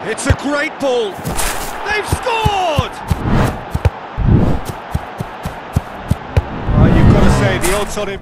It's a great ball. They've scored! You've got to say, the odds on him.